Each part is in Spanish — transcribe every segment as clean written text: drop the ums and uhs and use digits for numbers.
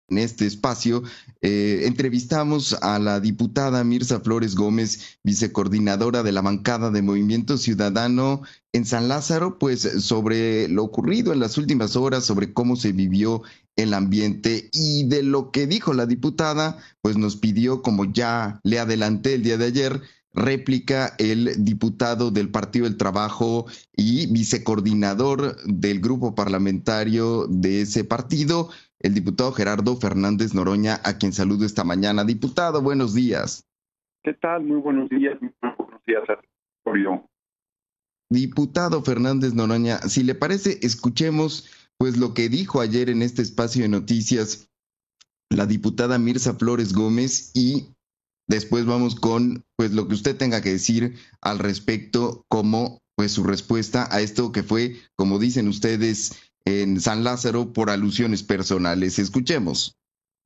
En este espacio entrevistamos a la diputada Mirza Flores Gómez, vicecoordinadora de la bancada de Movimiento Ciudadano en San Lázaro, pues sobre lo ocurrido en las últimas horas, sobre cómo se vivió el ambiente y de lo que dijo la diputada, pues nos pidió, como ya le adelanté el día de ayer, réplica el diputado del Partido del Trabajo y vicecoordinador del grupo parlamentario de ese partido, el diputado Gerardo Fernández Noroña, a quien saludo esta mañana. Diputado, buenos días. ¿Qué tal? Muy buenos días. Muy buenos días a todos. Diputado Fernández Noroña, si le parece, escuchemos pues lo que dijo ayer en este espacio de noticias la diputada Mirza Flores Gómez y después vamos con pues lo que usted tenga que decir al respecto como pues su respuesta a esto que fue, como dicen ustedes en San Lázaro, por alusiones personales. Escuchemos.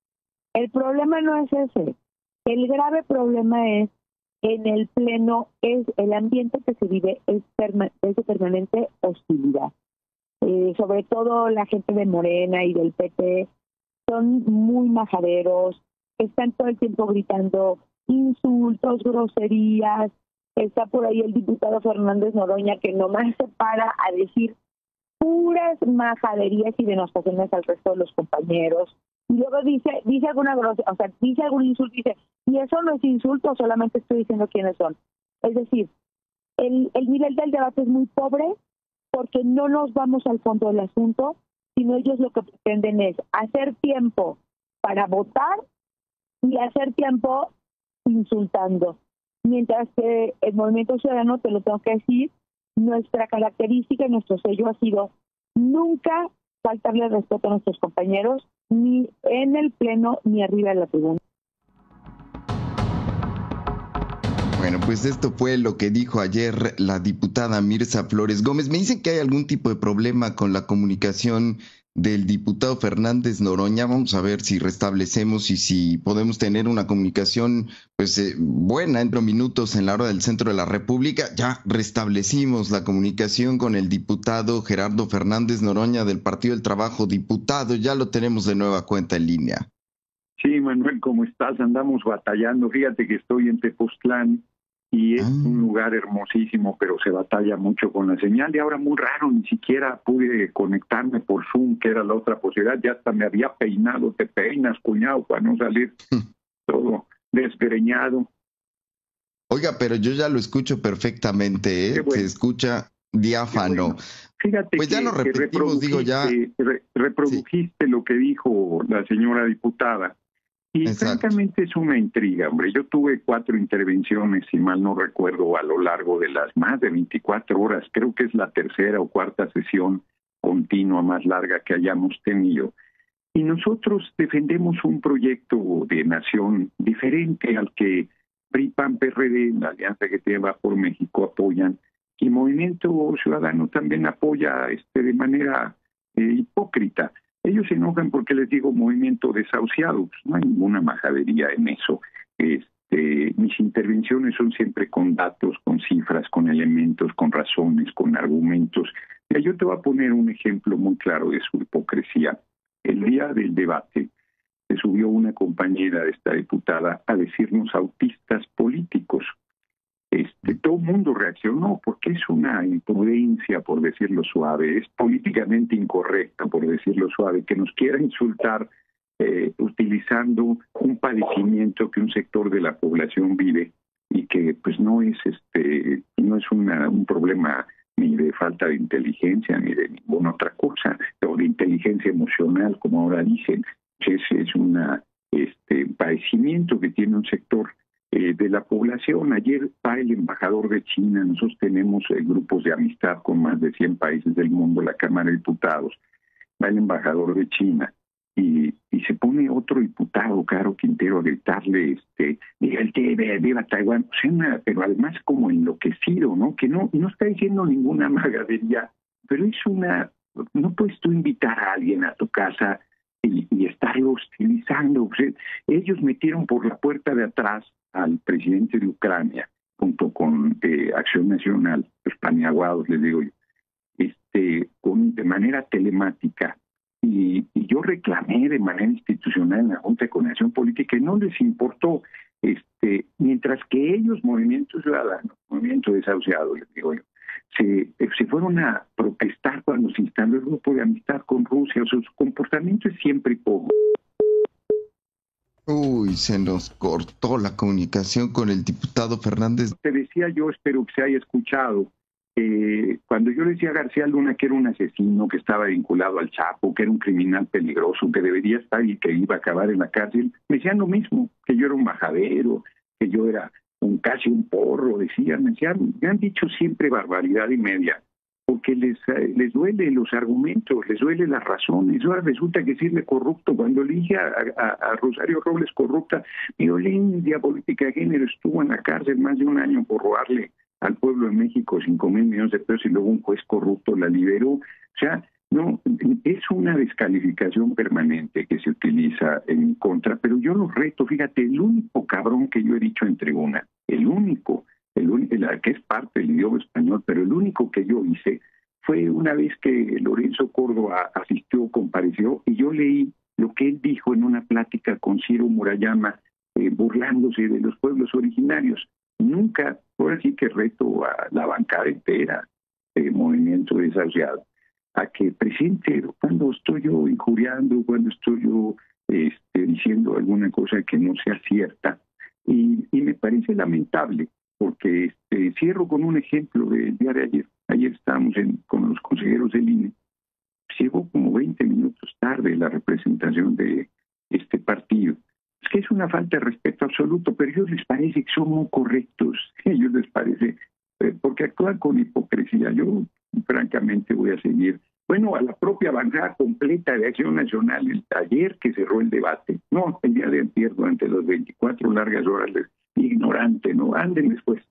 El problema no es ese. El grave problema es en el Pleno, es el ambiente que se vive es de permanente hostilidad. Sobre todo la gente de Morena y del PT son muy majaderos, están todo el tiempo gritando insultos, groserías. Está por ahí el diputado Fernández Noroña que nomás se para a decir puras majaderías y denostaciones al resto de los compañeros. Y luego dice alguna grosería, o sea, dice algún insulto y dice, y eso no es insulto, solamente estoy diciendo quiénes son. Es decir, el nivel del debate es muy pobre porque no nos vamos al fondo del asunto, sino ellos lo que pretenden es hacer tiempo para votar y hacer tiempo insultando. Mientras que el Movimiento Ciudadano, te lo tengo que decir, nuestra característica y nuestro sello ha sido nunca faltarle el respeto a nuestros compañeros, ni en el Pleno ni arriba de la tribuna. Bueno, pues esto fue lo que dijo ayer la diputada Mirza Flores Gómez. Me dicen que hay algún tipo de problema con la comunicación del diputado Fernández Noroña. Vamos a ver si restablecemos y si podemos tener una comunicación pues buena entre minutos en la hora del centro de la República. Ya restablecimos la comunicación con el diputado Gerardo Fernández Noroña del Partido del Trabajo. Diputado, ya lo tenemos de nueva cuenta en línea. Sí, Manuel, ¿cómo estás? Andamos batallando. Fíjate que estoy en Tepoztlán y es un lugar hermosísimo, pero se batalla mucho con la señal. Y ahora muy raro, ni siquiera pude conectarme por Zoom, que era la otra posibilidad. Ya hasta me había peinado. Te peinas, cuñado, para no salir todo desgreñado. Oiga, pero yo ya lo escucho perfectamente, ¿eh? Bueno. Se escucha diáfano. Bueno. Fíjate pues ya lo repetimos, digo ya. Reprodujiste sí. Lo que dijo la señora diputada. Y Exacto. francamente es una intriga, hombre. Yo tuve 4 intervenciones, si mal no recuerdo, a lo largo de las más de 24 horas. Creo que es la tercera o cuarta sesión continua más larga que hayamos tenido. Y nosotros defendemos un proyecto de nación diferente al que PRI, PAN, PRD, la alianza que tiene Va por México, apoyan. Y Movimiento Ciudadano también apoya de manera hipócrita. Ellos se enojan porque les digo movimiento desahuciado. Pues no hay ninguna majadería en eso. Mis intervenciones son siempre con datos, con cifras, con elementos, con razones, con argumentos. Mira, yo te voy a poner un ejemplo muy claro de su hipocresía. El día del debate se subió una compañera de esta diputada a decirnos autistas políticos. Todo el mundo reaccionó porque es una imprudencia, por decirlo suave, es políticamente incorrecta, por decirlo suave, que nos quiera insultar utilizando un padecimiento que un sector de la población vive y que pues no es un problema ni de falta de inteligencia ni de ninguna otra cosa, o de inteligencia emocional, como ahora dicen. Es un padecimiento que tiene un sector de la población. Ayer va el embajador de China. Nosotros tenemos grupos de amistad con más de 100 países del mundo, la Cámara de Diputados. Va el embajador de China y se pone otro diputado, Caro Quintero, a gritarle, diga el que viva Taiwán, pero además como enloquecido, ¿no? Que no está diciendo ninguna magadería, pero es no puedes tú invitar a alguien a tu casa y estarlo hostilizando. Pues, ellos metieron por la puerta de atrás al presidente de Ucrania, junto con Acción Nacional, los paneaguados, les digo yo, de manera telemática, y yo reclamé de manera institucional en la Junta de Coordinación Política y no les importó. Mientras que ellos, Movimiento Ciudadano, Movimiento Desahuciado, les digo yo, se fueron a protestar cuando se instaló el grupo de amistad con Rusia. O sea, su comportamiento es siempre poco. Uy, se nos cortó la comunicación con el diputado Fernández. Te decía yo, espero que se haya escuchado, cuando yo le decía a García Luna que era un asesino, que estaba vinculado al Chapo, que era un criminal peligroso, que debería estar y que iba a acabar en la cárcel, me decían lo mismo, que yo era un majadero, que yo era casi un porro, me han dicho siempre barbaridad y media, porque les duele los argumentos, les duele las razones. Ahora resulta que sirve corrupto. Cuando le dije a Rosario Robles corrupta, violencia política de género, estuvo en la cárcel más de un año por robarle al pueblo de México 5,000 millones de pesos y luego un juez corrupto la liberó. O sea, no, es una descalificación permanente que se utiliza en mi contra, pero yo los reto. Fíjate, el único cabrón que yo he dicho en tribuna, el único que es parte del idioma español, pero el único que yo hice fue una vez que Lorenzo Córdoba compareció, y yo leí lo que él dijo en una plática con Ciro Murayama, burlándose de los pueblos originarios. Nunca, ahora sí que reto a la bancada entera del Movimiento Desahuciado a que presente cuando estoy yo injuriando, cuando estoy yo diciendo alguna cosa que no sea cierta. Y me parece lamentable, porque cierro con un ejemplo del día de ayer. Ayer estábamos con los consejeros del INE. Llegó como 20 minutos tarde la representación de este partido. Es que es una falta de respeto absoluto, pero a ellos les parece que son muy correctos. A ellos les parece, porque actúan con hipocresía. Yo, francamente, voy a seguir. Bueno, a la propia bancada completa de Acción Nacional, el taller que cerró el debate. No, el día de ayer, durante las 24 largas horas, ignorante, ¿no? Anden después.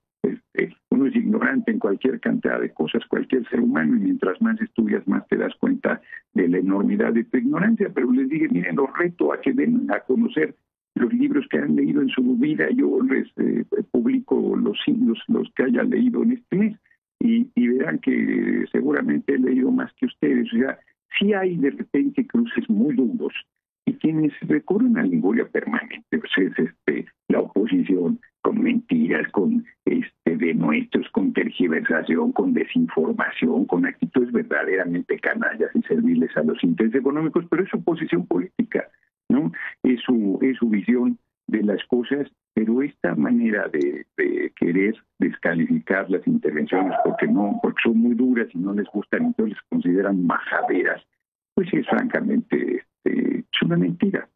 Uno es ignorante en cualquier cantidad de cosas, cualquier ser humano, y mientras más estudias, más te das cuenta de la enormidad de tu ignorancia. Pero les dije, miren, los reto a que den a conocer los libros que han leído en su vida. Yo les publico los que haya leído en este mes, y verán que seguramente he leído más que ustedes. O sea, sí hay de repente cruces muy duros, y quienes recurren a la injuria permanente, pues es la oposición, con mentiras, con denuestos, con tergiversación, con desinformación, con actitudes verdaderamente canallas y serviles a los intereses económicos, pero es su posición política, ¿no? Es su visión de las cosas, pero esta manera de querer descalificar las intervenciones porque son muy duras y no les gustan, entonces les consideran majaderas, pues es francamente es una mentira.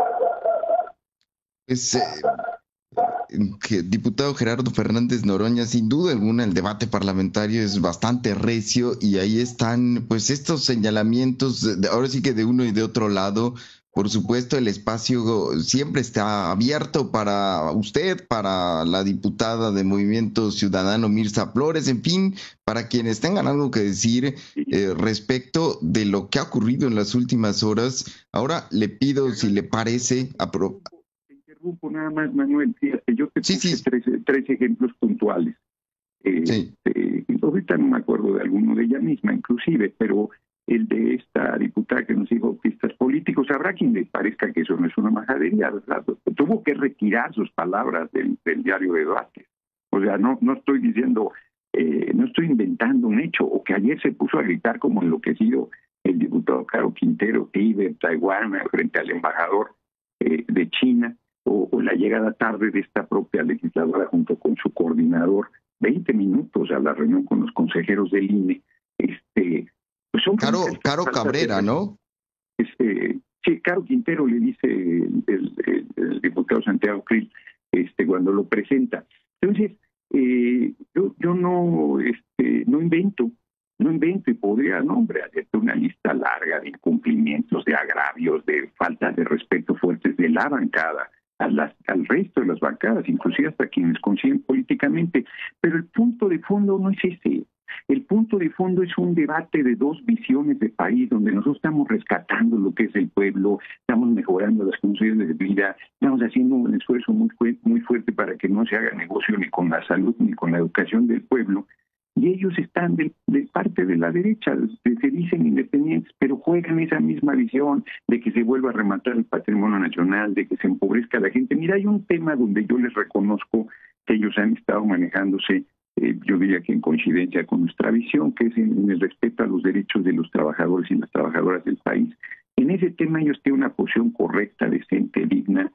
Diputado Gerardo Fernández Noroña, sin duda alguna el debate parlamentario es bastante recio, y ahí están pues estos señalamientos, ahora sí que de uno y de otro lado. Por supuesto, el espacio siempre está abierto para usted, para la diputada de Movimiento Ciudadano Mirza Flores, en fin, para quienes tengan algo que decir respecto de lo que ha ocurrido en las últimas horas. Ahora le pido, si le parece, Te interrumpo nada más, Manuel. Fíjate, yo te puse tres ejemplos puntuales. Ahorita no me acuerdo de alguno de ella misma, inclusive, pero el de esta diputada que nos dijo pistas políticos, habrá quien le parezca que eso no es una majadería, ¿verdad? Tuvo que retirar sus palabras del diario de debate. O sea, no estoy diciendo, no estoy inventando un hecho, o que ayer se puso a gritar como enloquecido el diputado Caro Quintero, Tíbet, Taiwán, frente al embajador de China, o la llegada tarde de esta propia legisladora junto con su coordinador, 20 minutos a la reunión con los consejeros del INE. Pues son Caro Cabrera, ¿no? Sí, Caro Quintero, le dice el diputado Santiago Krill cuando lo presenta. Entonces, yo no invento, y podría hacerte una lista larga de incumplimientos, de agravios, de faltas de respeto fuertes de la bancada al resto de las bancadas, inclusive hasta quienes consiguen políticamente. Pero el punto de fondo no es ese. El punto de fondo es un debate de dos visiones de país, donde nosotros estamos rescatando lo que es el pueblo, estamos mejorando las condiciones de vida, estamos haciendo un esfuerzo muy fuerte para que no se haga negocio ni con la salud ni con la educación del pueblo. y ellos están de parte de la derecha, se dicen independientes, pero juegan esa misma visión de que se vuelva a rematar el patrimonio nacional, de que se empobrezca la gente. Mira, hay un tema donde yo les reconozco que ellos han estado manejándose, yo diría que en coincidencia con nuestra visión, que es en el respeto a los derechos de los trabajadores y las trabajadoras del país. En ese tema ellos tienen una posición correcta, decente, digna,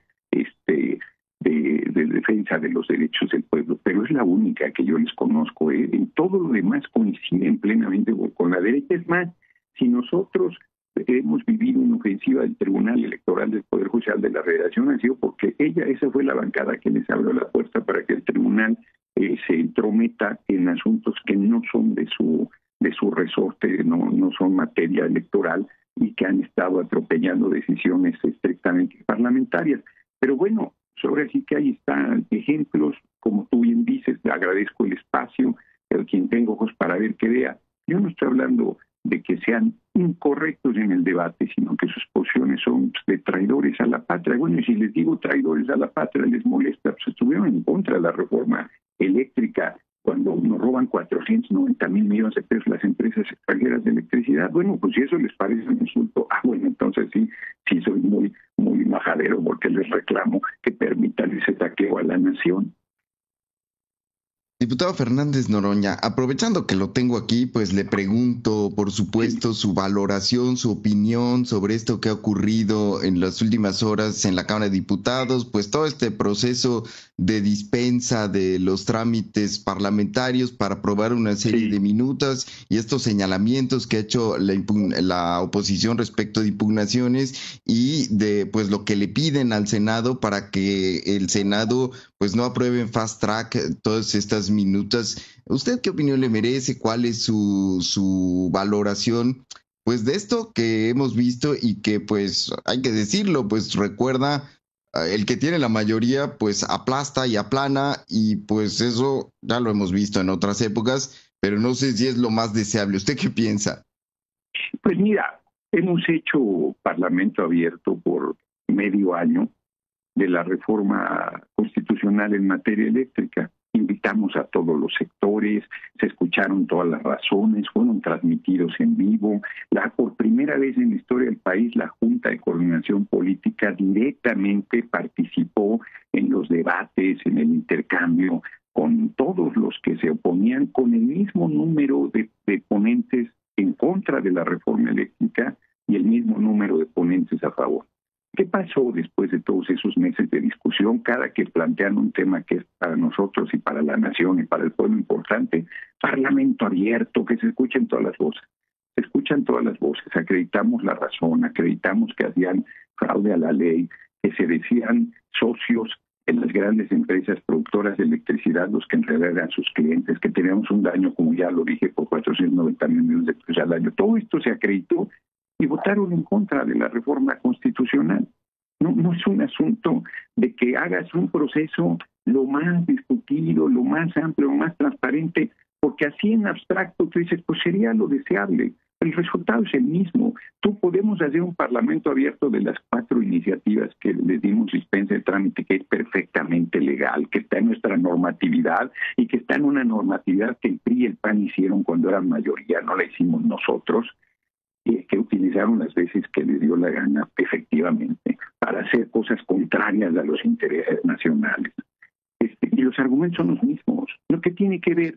de defensa de los derechos del pueblo, pero es la única que yo les conozco. En todo lo demás coinciden plenamente con la derecha. Es más, si nosotros hemos vivido una ofensiva del Tribunal Electoral del Poder Judicial de la Federación, ha sido porque esa fue la bancada que les abrió la puerta para que el tribunal se entrometa en asuntos que no son de su resorte, no son materia electoral, y que han estado atropellando decisiones estrictamente parlamentarias. Pero bueno, sobre sí que ahí están ejemplos, como tú bien dices, le agradezco el espacio, pero quien tenga ojos para ver que vea. Yo no estoy hablando de que sean incorrectos en el debate, sino que sus posiciones son de traidores a la patria. Bueno, y si les digo traidores a la patria, les molesta, pues estuvieron en contra de la reforma eléctrica cuando nos roban 490,000 millones de pesos las empresas extranjeras de electricidad. Bueno, pues si eso les parece un insulto, bueno, entonces sí soy muy majadero, porque les reclamo que permitan ese saqueo a la nación. Diputado Fernández Noroña, aprovechando que lo tengo aquí, pues le pregunto, por supuesto, su valoración, su opinión sobre esto que ha ocurrido en las últimas horas en la Cámara de Diputados, pues todo este proceso de dispensa de los trámites parlamentarios para aprobar una serie de minutas y estos señalamientos que ha hecho la oposición respecto de impugnaciones y de pues lo que le piden al Senado para que el Senado pues no apruebe en fast track todas estas minutas. ¿Usted qué opinión le merece? ¿Cuál es su valoración pues de esto que hemos visto y que pues hay que decirlo, pues recuerda, el que tiene la mayoría pues aplasta y aplana, y pues eso ya lo hemos visto en otras épocas, pero no sé si es lo más deseable? ¿Usted qué piensa? Pues mira, hemos hecho parlamento abierto por medio año de la reforma constitucional en materia eléctrica. Invitamos a todos los sectores, se escucharon todas las razones, fueron transmitidos en vivo. Por primera vez en la historia del país, la Junta de Coordinación Política directamente participó en los debates, en el intercambio, con todos los que se oponían, con el mismo número de ponentes en contra de la reforma eléctrica y el mismo número de ponentes a favor. ¿Qué pasó después de todos esos meses de discusión? Cada que plantean un tema que es para nosotros y para la nación y para el pueblo importante, parlamento abierto, que se escuchen todas las voces. Se escuchan todas las voces, acreditamos la razón, acreditamos que hacían fraude a la ley, que se decían socios en las grandes empresas productoras de electricidad, los que en realidad eran sus clientes, que teníamos un daño, como ya lo dije, por 490,000 millones de pesos al año. Todo esto se acreditó y votaron en contra de la reforma constitucional. No es un asunto de que hagas un proceso lo más discutido, lo más amplio, lo más transparente, porque así en abstracto tú dices, pues sería lo deseable. El resultado es el mismo. Tú podemos hacer un parlamento abierto de las 4 iniciativas que les dimos dispensa de trámite, que es perfectamente legal, que está en nuestra normatividad y que está en una normatividad que el PRI y el PAN hicieron cuando eran mayoría, no la hicimos nosotros, que utilizaron las veces que les dio la gana, efectivamente, para hacer cosas contrarias a los intereses nacionales. Y los argumentos son los mismos. Lo que tiene que ver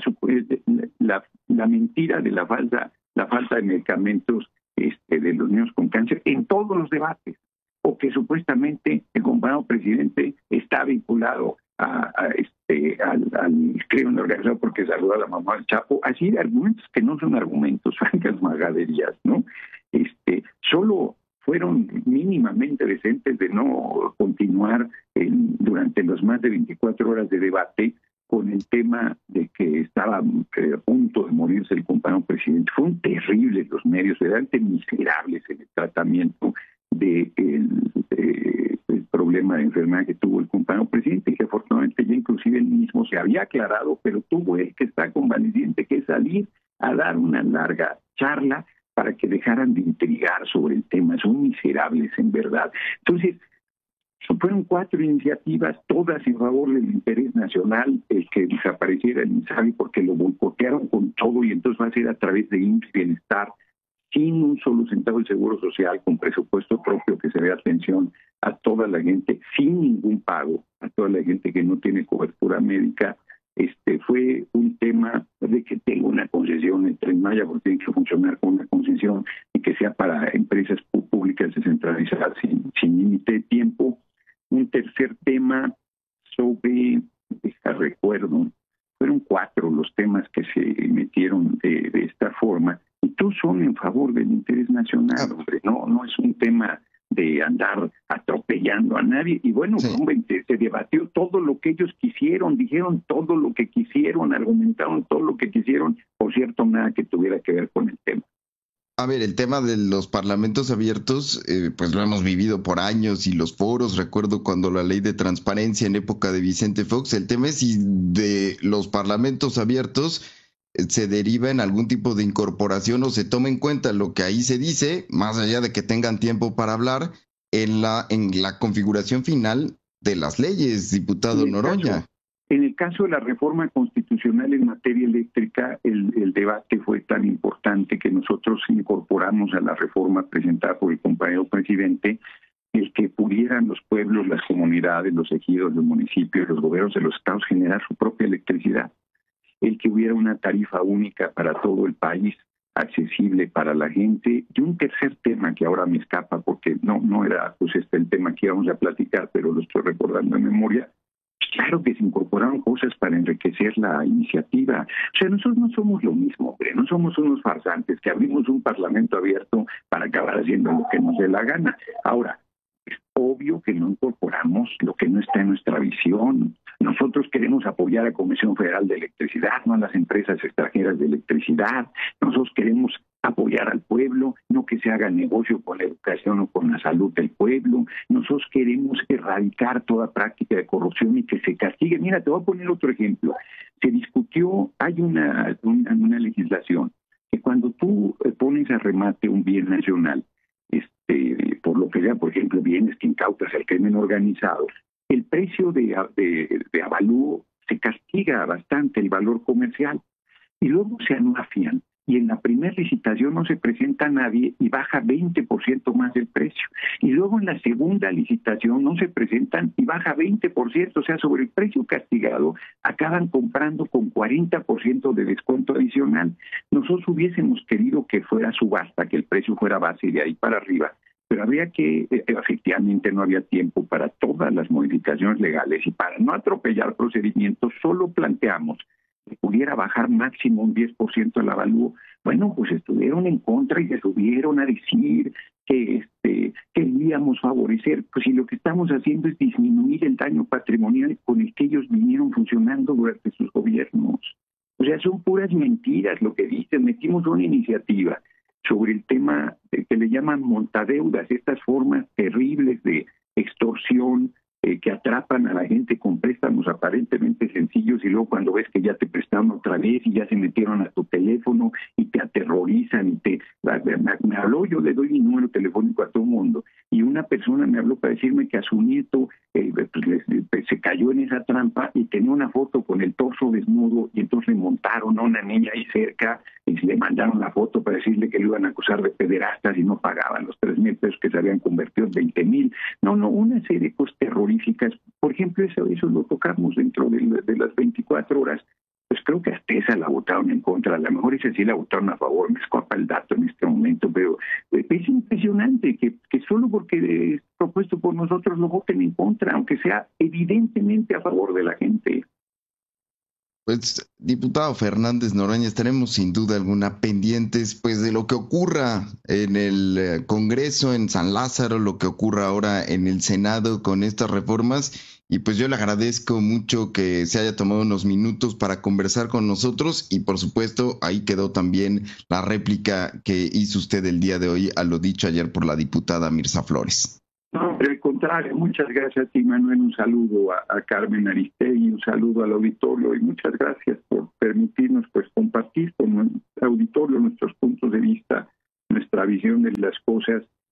la mentira de la falta de medicamentos de los niños con cáncer en todos los debates, o que supuestamente el compañero presidente está vinculado al crimen organizado porque saludó a la mamá del Chapo. Así de argumentos que no son argumentos, francas magaderías, ¿no? Solo fueron mínimamente decentes de no continuar durante las más de 24 horas de debate con el tema de que estaba a punto de morirse el compañero presidente. Fueron terribles los medios, realmente miserables en el tratamiento del problema de enfermedad que tuvo el compañero presidente, que afortunadamente ya inclusive él mismo se había aclarado, pero tuvo él, que está convaleciente, que salir a dar una larga charla para que dejaran de intrigar sobre el tema. Son miserables en verdad. Entonces, Fueron 4 iniciativas, todas en favor del interés nacional, el que desapareciera el INSABI porque lo boicotearon con todo y entonces va a ser a través de IMSS Bienestar, sin un solo centavo de seguro social, con presupuesto propio que se dé atención a toda la gente, sin ningún pago, a toda la gente que no tiene cobertura médica. Fue un tema de que tenga una concesión en Tren Maya, porque tiene que funcionar con una concesión y que sea para empresas públicas descentralizadas sin límite de tiempo. Un tercer tema sobre, recuerdo, fueron 4 los temas que se metieron de esta forma, y todos son en favor del interés nacional, hombre, no es un tema de andar atropellando a nadie. Y bueno, sí, hombre, se debatió todo lo que ellos quisieron, dijeron todo lo que quisieron, argumentaron todo lo que quisieron, por cierto, nada que tuviera que ver con el tema. A ver, el tema de los parlamentos abiertos, pues lo hemos vivido por años, y los foros, recuerdo cuando la ley de transparencia en época de Vicente Fox, el tema es si de los parlamentos abiertos se deriva en algún tipo de incorporación o se toma en cuenta lo que ahí se dice, más allá de que tengan tiempo para hablar, en la configuración final de las leyes, diputado Noroña. En el caso de la reforma constitucional en materia eléctrica, el debate fue tan importante que nosotros incorporamos a la reforma presentada por el compañero presidente el que pudieran los pueblos, las comunidades, los ejidos, los municipios, los gobiernos de los estados generar su propia electricidad, el que hubiera una tarifa única para todo el país, accesible para la gente. Y un tercer tema que ahora me escapa porque no era pues el tema que íbamos a platicar, pero lo estoy recordando en memoria. Claro que se incorporaron cosas para enriquecer la iniciativa. O sea, nosotros no somos lo mismo, hombre, no somos unos farsantes que abrimos un parlamento abierto para acabar haciendo lo que nos dé la gana. Ahora, es obvio que no incorporamos lo que no está en nuestra visión. Nosotros queremos apoyar a la Comisión Federal de Electricidad, no a las empresas extranjeras de electricidad. Nosotros queremos apoyar al pueblo, no que se haga negocio con la educación o con la salud del pueblo. Nosotros queremos erradicar toda práctica de corrupción y que se castigue. Mira, te voy a poner otro ejemplo. Se discutió, hay una legislación que cuando tú pones a remate un bien nacional, por lo que sea, por ejemplo, bienes que incautas al crimen organizado, el precio de avalúo se castiga bastante, el valor comercial, y luego se anuncian. Y en la primera licitación no se presenta a nadie y baja 20% más el precio. Y luego en la segunda licitación no se presentan y baja 20%, o sea, sobre el precio castigado acaban comprando con 40% de descuento adicional. Nosotros hubiésemos querido que fuera subasta, que el precio fuera base y de ahí para arriba, pero había que, efectivamente no había tiempo para todas las modificaciones legales y para no atropellar procedimientos, solo planteamos que pudiera bajar máximo un 10% el avalúo. Bueno, pues estuvieron en contra y se subieron a decir que queríamos favorecer, pues si lo que estamos haciendo es disminuir el daño patrimonial con el que ellos vinieron funcionando durante sus gobiernos. O sea, son puras mentiras lo que dicen. Metimos una iniciativa sobre el tema que le llaman montadeudas, estas formas terribles de extorsión que atrapan a la gente con préstamos aparentemente sencillos y luego cuando ves que ya te prestaron otra vez y ya se metieron a tu teléfono y te aterrorizan y me habló, yo le doy mi número telefónico a todo el mundo y una persona me habló para decirme que a su nieto se cayó en esa trampa y tenía una foto con el torso desnudo y entonces le montaron a una niña ahí cerca y le mandaron la foto para decirle que lo iban a acusar de pederastas y no pagaban los 3,000 pesos que se habían convertido en 20,000. No, una serie de cosas terroríficas. Por ejemplo, eso lo tocamos dentro de las 24 horas. Pues creo que hasta esa la votaron en contra. A lo mejor esa sí la votaron a favor, me escapa el dato en este momento, pero es impresionante que solo porque es propuesto por nosotros lo voten en contra, aunque sea evidentemente a favor de la gente. Pues, diputado Fernández Noroña, estaremos sin duda alguna pendientes pues de lo que ocurra en el Congreso, en San Lázaro, lo que ocurra ahora en el Senado con estas reformas. Y pues yo le agradezco mucho que se haya tomado unos minutos para conversar con nosotros y por supuesto ahí quedó también la réplica que hizo usted el día de hoy a lo dicho ayer por la diputada Mirza Flores. No, al contrario, muchas gracias a ti, Manuel, un saludo a Carmen Aristegui, un saludo al auditorio y muchas gracias por permitirnos pues compartir con el auditorio nuestros puntos de vista, nuestra visión de las cosas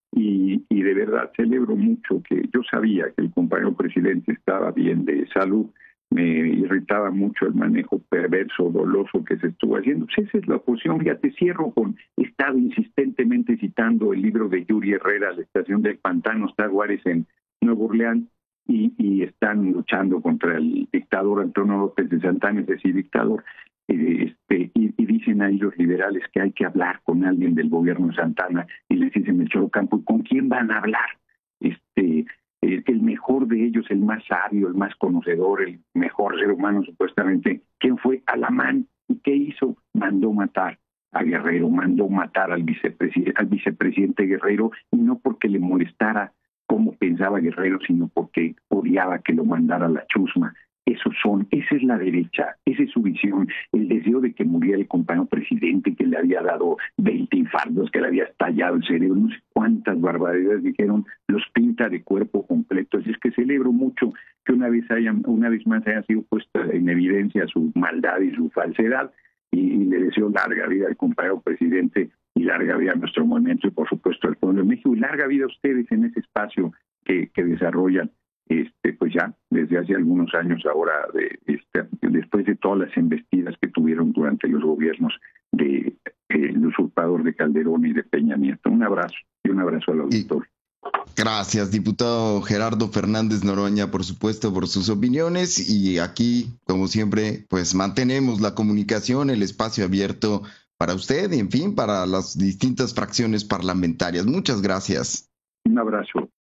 y de verdad celebro mucho que yo sabía que el compañero presidente estaba bien de salud. Me irritaba mucho el manejo perverso, doloso que se estuvo haciendo. Pues esa es la oposición. Fíjate, cierro con, he estado insistentemente citando el libro de Yuri Herrera, La estación del pantano, está Juárez en Nuevo Orleans, y están luchando contra el dictador Antonio López de Santana, es decir, dictador. Y dicen ahí los liberales que hay que hablar con alguien del gobierno de Santana, y les dicen Melchor Ocampo, ¿con quién van a hablar? El mejor de ellos, el más sabio, el más conocedor, el mejor ser humano supuestamente, ¿quién fue? Alamán. ¿Y qué hizo? Mandó matar a Guerrero, mandó matar al vicepresidente Guerrero, y no porque le molestara cómo pensaba Guerrero, sino porque odiaba que lo mandara a la chusma. Esa es la derecha, esa es su visión, el deseo de que muriera el compañero presidente, que le había dado 20 infartos, que le había estallado el cerebro, no sé cuántas barbaridades dijeron, los pinta de cuerpo completo. Así es que celebro mucho que una vez más haya sido puesta en evidencia su maldad y su falsedad, y le deseo larga vida al compañero presidente y larga vida a nuestro movimiento y por supuesto al pueblo de México, y larga vida a ustedes en ese espacio que desarrollan. Pues ya desde hace algunos años ahora, después de todas las embestidas que tuvieron durante los gobiernos de el usurpador de Calderón y de Peña Nieto. Un abrazo y un abrazo al auditor. Gracias, diputado Gerardo Fernández Noroña, por supuesto, por sus opiniones, y aquí, como siempre, pues mantenemos la comunicación, el espacio abierto para usted y, en fin, para las distintas fracciones parlamentarias. Muchas gracias. Un abrazo.